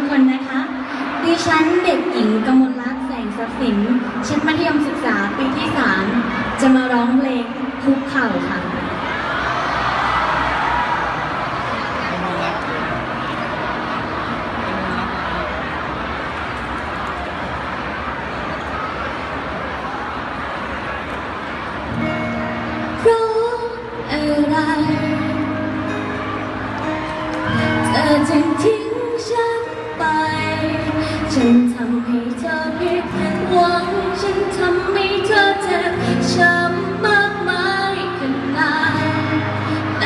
คนนะคะดิฉันเด็กหญิงกมลรัตน์แสงทรัพย์สินชั้นมัธยมศึกษาปีที่ 3จะมาร้องเพลงคุกเข่าค่ะเพราะอะไรเธอจึงทิ้งฉันไปฉันทำให้เธอผิดหวังฉันทำให้เธอเจ็บช้ำมากมายขนาดไหน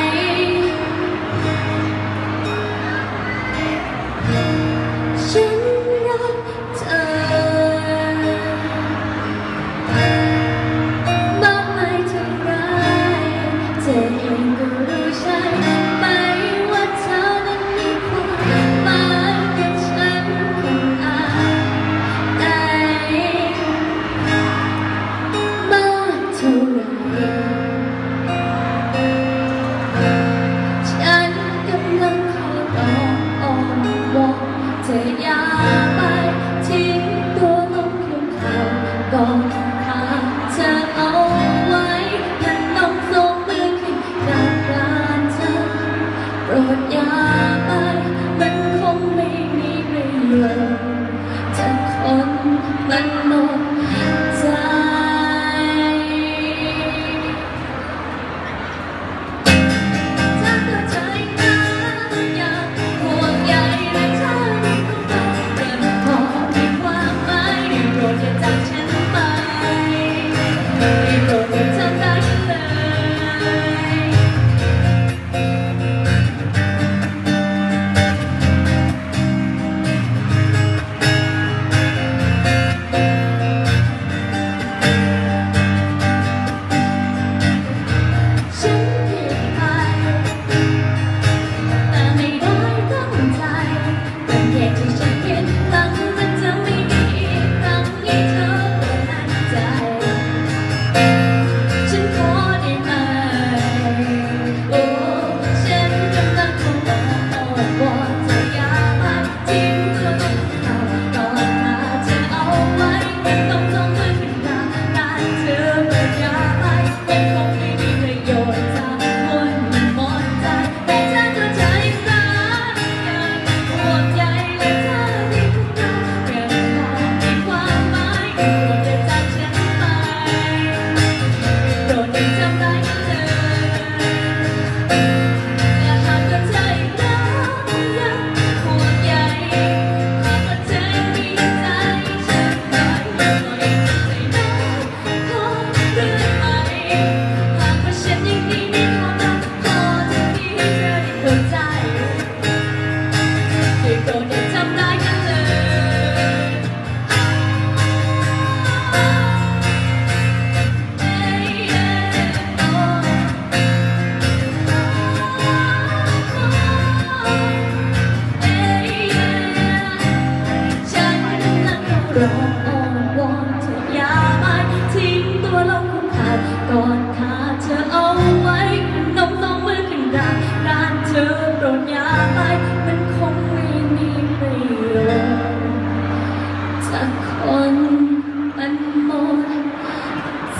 ฉันรักเธอมากมายเท่าไรเธอเองก็รู้ใช่ไหมว่าเธอนั้นมีความหมายกับฉันขนาดไหนมากเท่าไรฉันกำลังขอร้องอ้อนวอนเธออย่าไปทิ้งตัวลงคุกเข่าก่อนหาเธอเอาไว้และน้องส่งมือขึ้นกราบลาเธอโปรดอย่าไปมันคงไม่มีประโยชน์ถ้าคนมันหมดใจถ้าเข้าใจนะอยากห่วงใยและเธอที่คงต้องเดินพอมีความหมายได้โปรดอย่าจากฉันไปได้โปรดอย่าทำร้ายฉันเลยฉันผิดไปแต่ไม่ได้ตั้งใจเป็นแค่ที่ฉันผิดหวังว่าจะไม่มีอีกครั้งให้เธอเปิดใจ ฉันขอได้ไหมโอ้ฉันกำลังขอร้องอ้อนวอนเธออย่ามาทิ้งตัวลงเข่าก่อนหาเธอเอาไว้มันต้องส่งมือขึ้นกราบลาเธอโปรดอย่าไปมันคงไม่มีประโยชน์ถ้าวนหมดใจแต่เธอเข้าใจสักอย่างห่วงใยและเธอที่คงต้องเกิดพอมีความหมายโปรดอย่าจากฉันไปโปรดอย่าทำร้ายฉันเลยและหากว่าเธออีกแล้วยังห่วงใยหากว่าเธอมีใจฉันหน่อยปล่อยใจน้องขอเรื่อยไปหากว่าฉันยังดีในความรักขอจะมีเธอได้เข้าใจช่วยโปรดอย่าทำร้ายกันเลยฉันกำลังร้องอ้อนวอนเธออย่ามาทิ้งตัวลงคุกเข่าก่อนขาเธอเอาไว้นมต้องมือขึ้นกราบลาเธอโปรดอย่าไปมันคงไม่มีประโยชน์ถ้าคนมันหมดใจ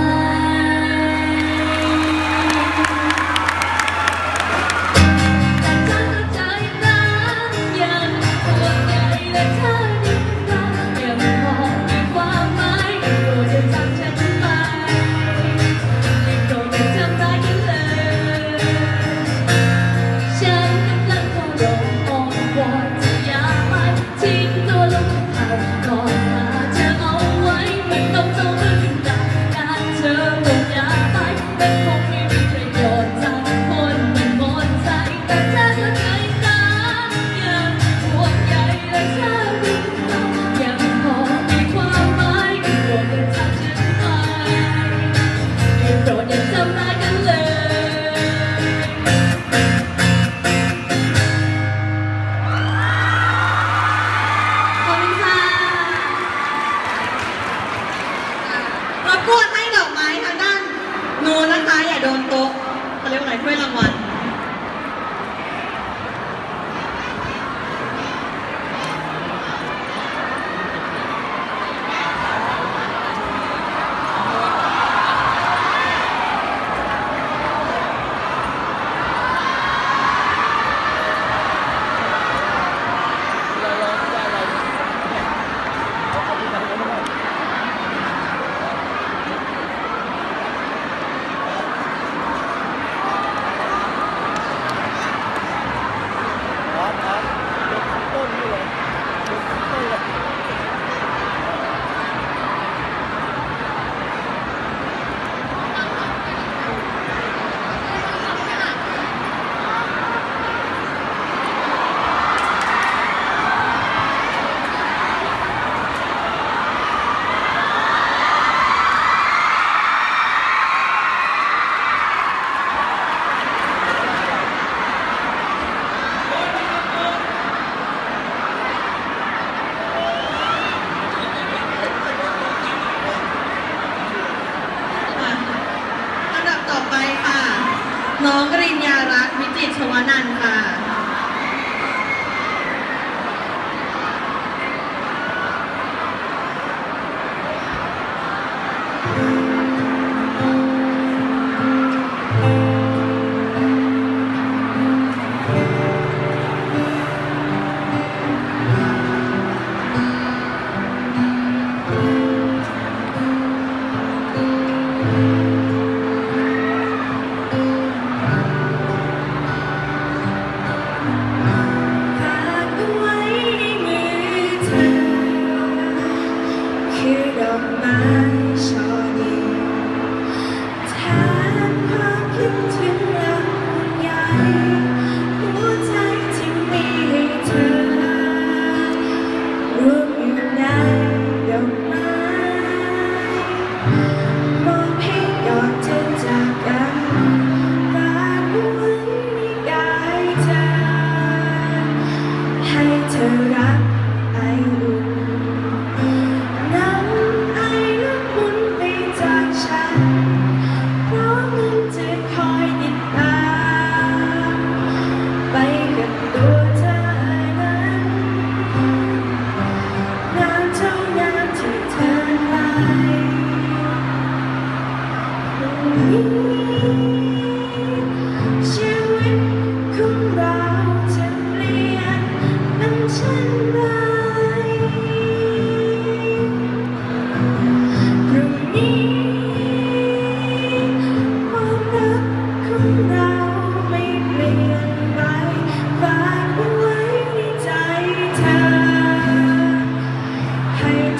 แต่เธอเข้าใจนะยังห่วงใยและเธอที่รักยังพอมีความหมายโปรดอย่าจากฉันไปโปรดอย่าทำร้ายกันเลยฉันกำลังขอร้อง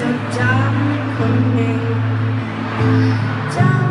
ดจำคนหนึ่งจำ